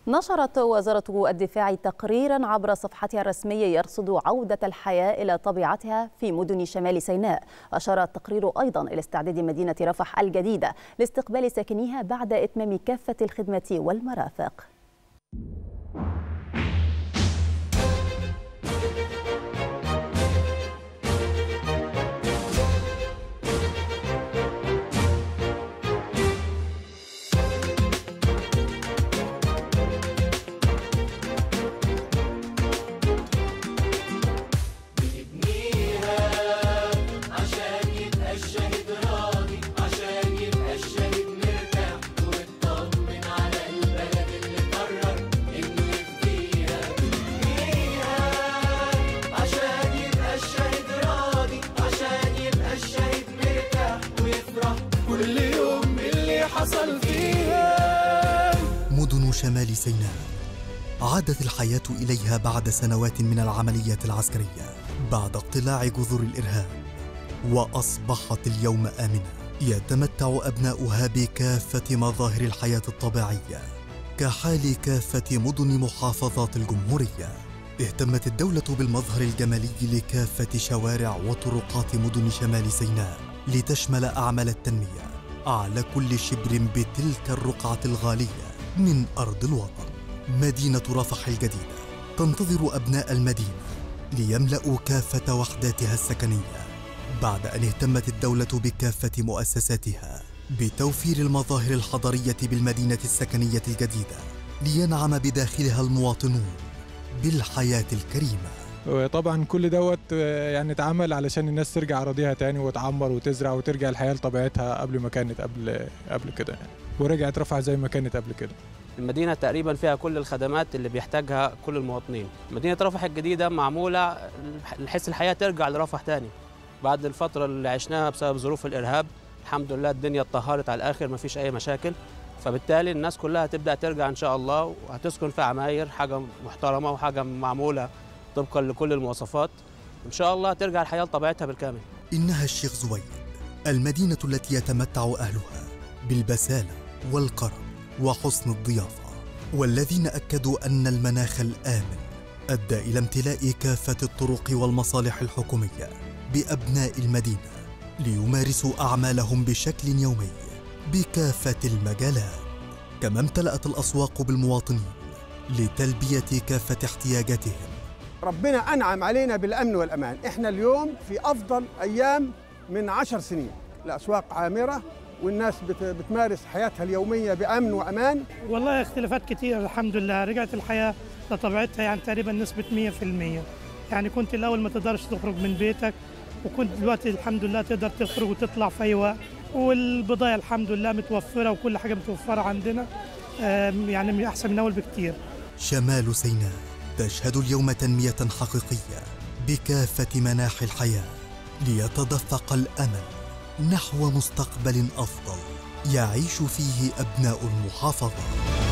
نشرت وزارة الدفاع تقريرا عبر صفحتها الرسمية يرصد عودة الحياة إلى طبيعتها في مدن شمال سيناء. أشار التقرير أيضا إلى استعداد مدينة رفح الجديدة لاستقبال ساكنيها بعد إتمام كافة الخدمات والمرافق. مدن شمال سيناء عادت الحياة إليها بعد سنوات من العمليات العسكرية بعد اقتلاع جذور الإرهاب، وأصبحت اليوم آمنة يتمتع أبناؤها بكافة مظاهر الحياة الطبيعية كحال كافة مدن محافظات الجمهورية. اهتمت الدولة بالمظهر الجمالي لكافة شوارع وطرقات مدن شمال سيناء لتشمل أعمال التنمية على كل شبر بتلك الرقعة الغالية من أرض الوطن. مدينة رفح الجديدة تنتظر أبناء المدينة ليملأوا كافة وحداتها السكنية بعد أن اهتمت الدولة بكافة مؤسساتها بتوفير المظاهر الحضرية بالمدينة السكنية الجديدة لينعم بداخلها المواطنون بالحياة الكريمة. وطبعا كل دوت يعني اتعمل علشان الناس ترجع أراضيها تاني وتعمر وتزرع وترجع الحياة لطبيعتها قبل ما كانت قبل كده يعني. ورجعت رفح زي ما كانت قبل كده. المدينة تقريبا فيها كل الخدمات اللي بيحتاجها كل المواطنين. مدينة رفح الجديدة معمولة نحس الحياة ترجع لرفح تاني بعد الفترة اللي عشناها بسبب ظروف الإرهاب. الحمد لله الدنيا اتطهرت على الآخر، ما فيش أي مشاكل، فبالتالي الناس كلها تبدأ ترجع إن شاء الله وهتسكن في عماير، حاجة محترمة وحاجة معمولة طبقا لكل المواصفات. إن شاء الله ترجع الحياة لطبيعتها بالكامل. إنها الشيخ زويد، المدينة التي يتمتع أهلها بالبسالة والكرم وحسن الضيافة، والذين أكدوا أن المناخ الآمن أدى إلى امتلاء كافة الطرق والمصالح الحكومية بأبناء المدينة ليمارسوا أعمالهم بشكل يومي بكافة المجالات. كما امتلأت الأسواق بالمواطنين لتلبية كافة احتياجاتهم. ربنا أنعم علينا بالأمن والأمان. إحنا اليوم في أفضل أيام من 10 سنين. الأسواق عامرة والناس بتمارس حياتها اليومية بأمن وأمان. والله اختلافات كتير الحمد لله، رجعت الحياة لطبيعتها يعني تقريبا نسبة 100%. يعني كنت الأول ما تقدرش تخرج من بيتك، وكنت دلوقتي الحمد لله تقدر تخرج وتطلع في أي وقت، والبضائع الحمد لله متوفرة وكل حاجة متوفرة عندنا، يعني أحسن من أول بكتير. شمال سيناء تشهد اليوم تنمية حقيقية بكافة مناحي الحياة ليتدفق الأمل نحو مستقبل أفضل يعيش فيه أبناء المحافظة.